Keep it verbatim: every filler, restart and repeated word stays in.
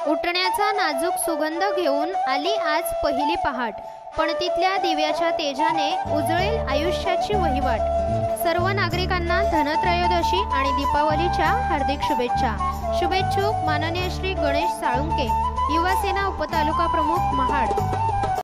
उठण्याचा नाजूक सुगंध घेऊन आली आज पहिली पहाट, पण तिथल्या दिव्याच्या तेजाने उजळेल आयुष्याची वहिवाट। सर्व नागरिकांना धनत्रयोदशी आणि दीपावलीच्या हार्दिक शुभेच्छा। शुभेच्छुक माननीय श्री गणेश साळुंके, युवा सेना उपतालुका प्रमुख महाड।